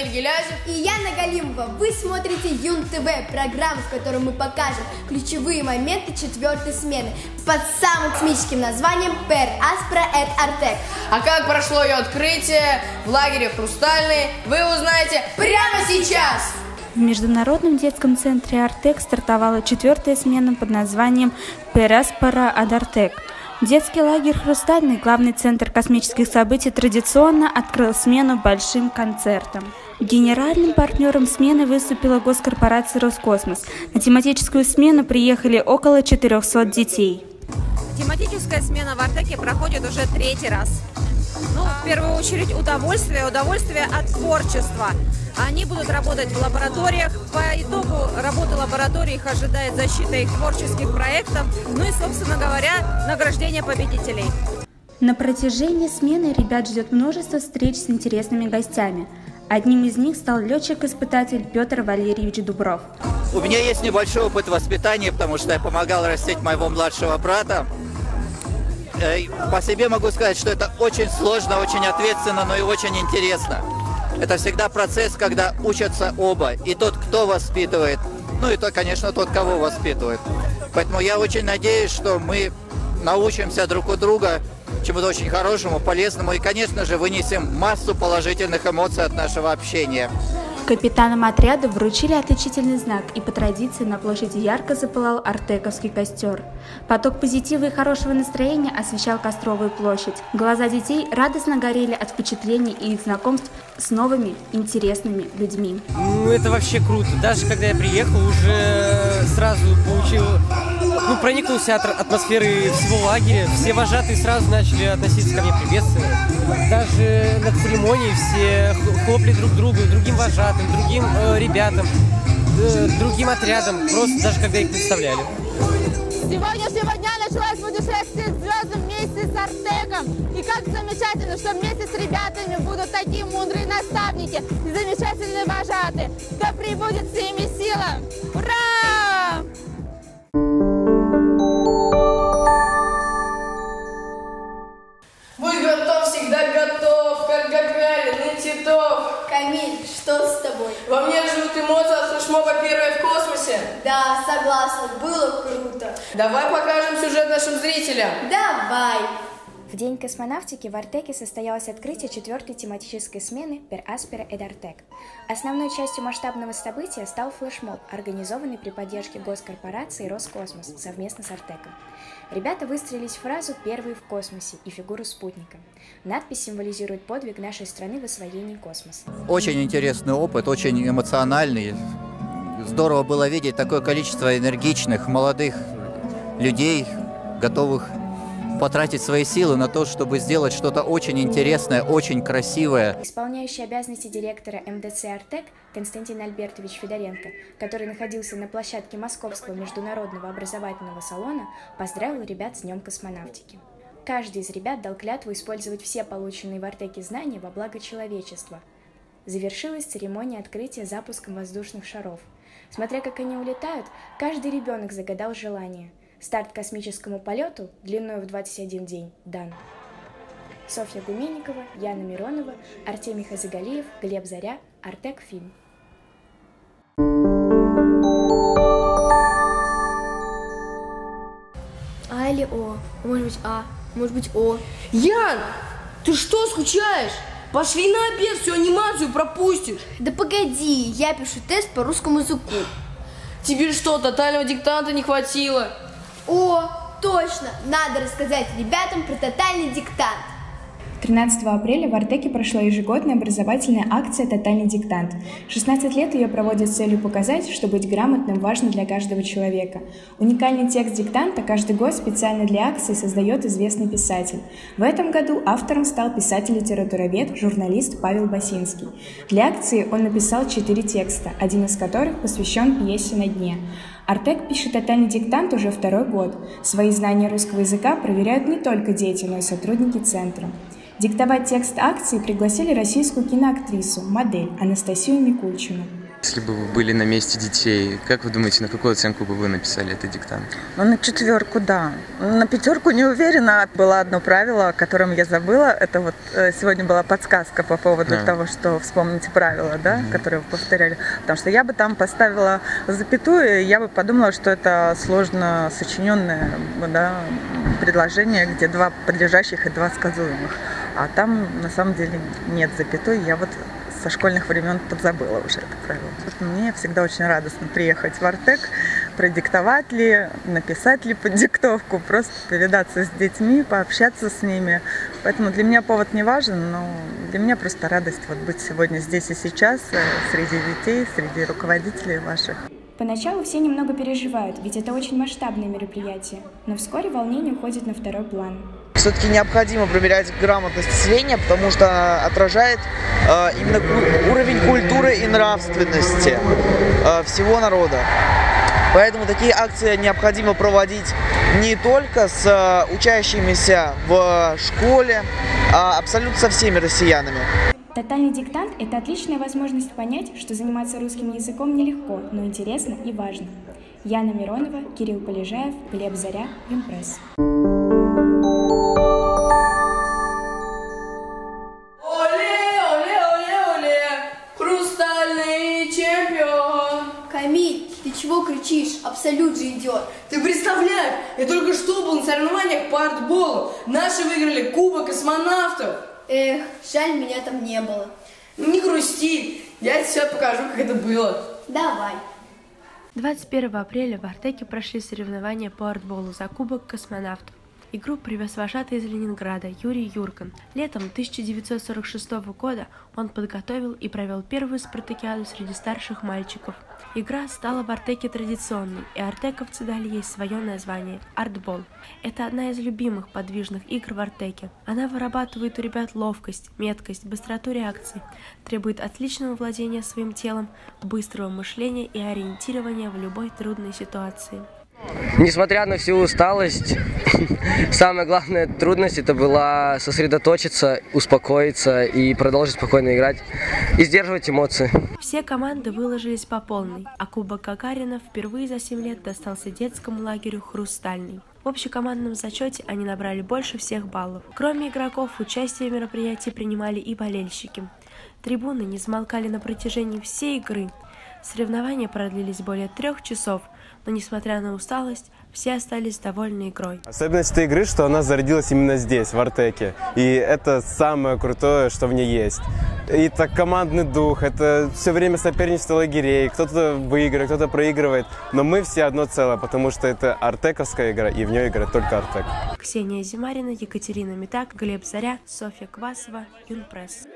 Рамиль Гелязев и Яна Галимова. Вы смотрите Юн ТВ, программу, в которой мы покажем ключевые моменты 4-й смены под самым космическим названием Per Aspera et Artec. А как прошло ее открытие в лагере «Хрустальный», вы узнаете прямо сейчас! В Международном детском центре «Артек» стартовала 4-я смена под названием Per Aspera et Artec. Детский лагерь «Хрустальный», главный центр космических событий, традиционно открыл смену большим концертом. Генеральным партнером смены выступила госкорпорация «Роскосмос». На тематическую смену приехали около 400 детей. Тематическая смена в «Артеке» проходит уже 3-й раз. В первую очередь удовольствие от творчества. Они будут работать в лабораториях. По итогу работы лаборатории их ожидает защита их творческих проектов, и, собственно говоря, награждение победителей. На протяжении смены ребят ждет множество встреч с интересными гостями. Одним из них стал летчик-испытатель Петр Валерьевич Дубров. У меня есть небольшой опыт воспитания, потому что я помогал растить моего младшего брата. По себе могу сказать, что это очень сложно, очень ответственно, но и очень интересно. Это всегда процесс, когда учатся оба, и тот, кто воспитывает, и то, конечно, тот, кого воспитывает. Поэтому я очень надеюсь, что мы научимся друг у друга чему-то очень хорошему, полезному и, конечно же, вынесем массу положительных эмоций от нашего общения. Капитанам отряда вручили отличительный знак, и по традиции на площади ярко запылал артековский костер. Поток позитива и хорошего настроения освещал Костровую площадь. Глаза детей радостно горели от впечатлений и их знакомств с новыми интересными людьми. Это вообще круто. Даже когда я приехал, уже сразу проникнулся от атмосферы всего лагеря. Все вожатые сразу начали относиться ко мне приветственно. Даже на церемонии все хлопали друг другу, другим вожатым, другим ребятам, другим отрядам, просто даже когда их представляли. С сегодняшнего дня началось путешествие к звездам вместе с Артеком. И как замечательно, что вместе с ребятами будут такие мудрые наставники и замечательные вожатые. Да пребудет с ними сила! Ура! Будь готов, всегда готов, как Гагарин и Титов. Камиль, что с тобой? Во мне живут эмоции от флешмоба «Первое в космосе». Да, согласна, было круто. Давай покажем сюжет нашим зрителям. Давай! В День космонавтики в Артеке состоялось открытие 4-й тематической смены Per Aspera et Artec. Основной частью масштабного события стал флешмоб, организованный при поддержке госкорпорации «Роскосмос» совместно с Артеком. Ребята выстроились в фразу «Первые в космосе» и фигуру спутника. Надпись символизирует подвиг нашей страны в освоении космоса. Очень интересный опыт, очень эмоциональный. Здорово было видеть такое количество энергичных, молодых людей, готовых потратить свои силы на то, чтобы сделать что-то очень интересное, очень красивое. Исполняющий обязанности директора МДЦ «Артек» Константин Альбертович Федоренко, который находился на площадке Московского международного образовательного салона, поздравил ребят с Днем космонавтики. Каждый из ребят дал клятву использовать все полученные в Артеке знания во благо человечества. Завершилась церемония открытия запуском воздушных шаров. Смотря как они улетают, каждый ребенок загадал желание. Старт космическому полету длиной в 21 день дан. Софья Гуменникова, Яна Миронова, Артемий Хазагалиев, Глеб Заря, Артек Фильм. А или О? Может быть А, может быть О. Ян, ты что, скучаешь? Пошли на обед, всю анимацию пропустишь. Да погоди, я пишу тест по русскому языку. Тебе что, тотального диктанта не хватило? О, точно! Надо рассказать ребятам про тотальный диктант. 13 апреля в Артеке прошла ежегодная образовательная акция «Тотальный диктант». 16 лет ее проводят с целью показать, что быть грамотным важно для каждого человека. Уникальный текст диктанта каждый год специально для акции создает известный писатель. В этом году автором стал писатель-литературовед, журналист Павел Басинский. Для акции он написал 4 текста, один из которых посвящен пьесе «На дне». Артек пишет тотальный диктант уже 2-й год. Свои знания русского языка проверяют не только дети, но и сотрудники центра. Диктовать текст акции пригласили российскую киноактрису, модель Анастасию Микульчину. Если бы вы были на месте детей, как вы думаете, на какую оценку бы вы написали этот диктант? Ну, на 4, да. На 5 не уверена. Было одно правило, о котором я забыла. Это вот сегодня была подсказка по поводу того, что вспомните правила, да, которые вы повторяли. Потому что я бы там поставила запятую, и я бы подумала, что это сложно сочиненное, да, предложение, где 2 подлежащих и 2 сказуемых. А там на самом деле нет запятой. Я вот со школьных времен подзабыла уже это правило. Мне всегда очень радостно приехать в Артек, продиктовать ли, написать ли под диктовку, просто повидаться с детьми, пообщаться с ними. Поэтому для меня повод не важен, но для меня просто радость вот быть сегодня здесь и сейчас, среди детей, среди руководителей ваших. Поначалу все немного переживают, ведь это очень масштабное мероприятие, но вскоре волнение уходит на второй план. Все-таки необходимо проверять грамотность населения, потому что отражает именно уровень культуры и нравственности всего народа. Поэтому такие акции необходимо проводить не только с учащимися в школе, а абсолютно со всеми россиянами. Тотальный диктант – это отличная возможность понять, что заниматься русским языком нелегко, но интересно и важно. Яна Миронова, Кирилл Полежаев, Глеб Заря, Юнпресс. Камиль, ты чего кричишь? Абсолют же идет. Ты представляешь, я только что был на соревнованиях по артболу. Наши выиграли Кубок космонавтов. Эх, жаль, меня там не было. Не грусти, я тебе сейчас покажу, как это было. Давай. 21 апреля в Артеке прошли соревнования по артболу за Кубок космонавтов. Игру привез вожатый из Ленинграда Юрий Юркин. Летом 1946 года он подготовил и провел первую спартакиаду среди старших мальчиков. Игра стала в Артеке традиционной, и артековцы дали ей свое название – артбол. Это одна из любимых подвижных игр в Артеке. Она вырабатывает у ребят ловкость, меткость, быстроту реакций, требует отличного владения своим телом, быстрого мышления и ориентирования в любой трудной ситуации. Несмотря на всю усталость, самая главная трудность это была сосредоточиться, успокоиться и продолжить спокойно играть и сдерживать эмоции. Все команды выложились по полной, а Кубок Гагарина впервые за 7 лет достался детскому лагерю «Хрустальный». В общекомандном зачете они набрали больше всех баллов. Кроме игроков, участие в мероприятии принимали и болельщики. Трибуны не замолкали на протяжении всей игры. Соревнования продлились более 3 часов, но несмотря на усталость, все остались довольны игрой. Особенность этой игры, что она зародилась именно здесь, в Артеке. И это самое крутое, что в ней есть. И так командный дух, это все время соперничество лагерей, кто-то выигрывает, кто-то проигрывает. Но мы все одно целое, потому что это артековская игра, и в ней играет только Артек. Ксения Зимарина, Екатерина Митак, Глеб Заря, Софья Квасова, Юнпресс.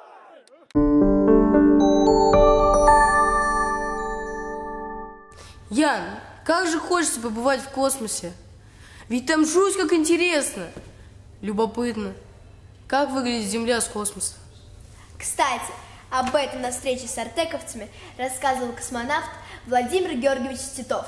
Ян, как же хочется побывать в космосе. Ведь там жуть как интересно. Любопытно. Как выглядит Земля с космоса? Кстати, об этом на встрече с артековцами рассказывал космонавт Владимир Георгиевич Титов.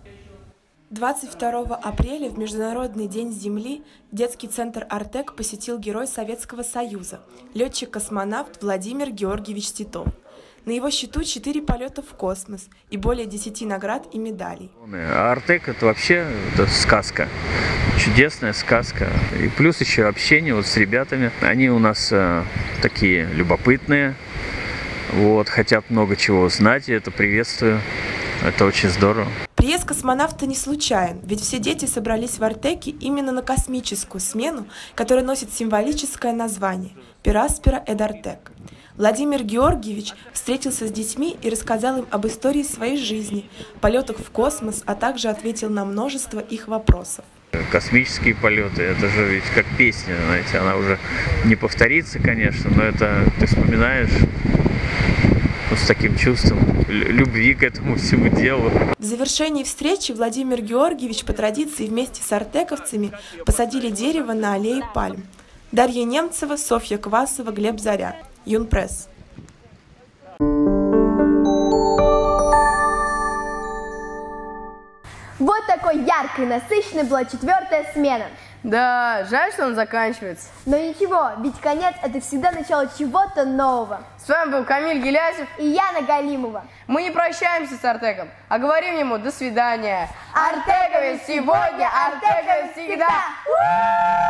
22 апреля в Международный день Земли детский центр «Артек» посетил герой Советского Союза, летчик-космонавт Владимир Георгиевич Титов. На его счету 4 полета в космос и более 10 наград и медалей. Артек это вообще сказка, чудесная сказка. И плюс еще общение вот с ребятами. Они у нас такие любопытные, вот, хотят много чего узнать, и это приветствую. Это очень здорово. Приезд космонавта не случайен, ведь все дети собрались в Артеке именно на космическую смену, которая носит символическое название «Per aspera ed Артек». Владимир Георгиевич встретился с детьми и рассказал им об истории своей жизни, полетах в космос, а также ответил на множество их вопросов. Космические полеты, это же ведь как песня, знаете, она уже не повторится, конечно, но это ты вспоминаешь с таким чувством любви к этому всему делу. В завершении встречи Владимир Георгиевич по традиции вместе с артековцами посадили дерево на аллее пальм. Дарья Немцева, Софья Квасова, Глеб Заря. Юнпресс. Вот такой яркой и насыщенной была 4-я смена. Да, жаль, что он заканчивается. Но ничего, ведь конец – это всегда начало чего-то нового. С вами был Камиль Гелясев и Яна Галимова. Мы не прощаемся с Артеком, а говорим ему до свидания. Артековец сегодня, Артековец всегда.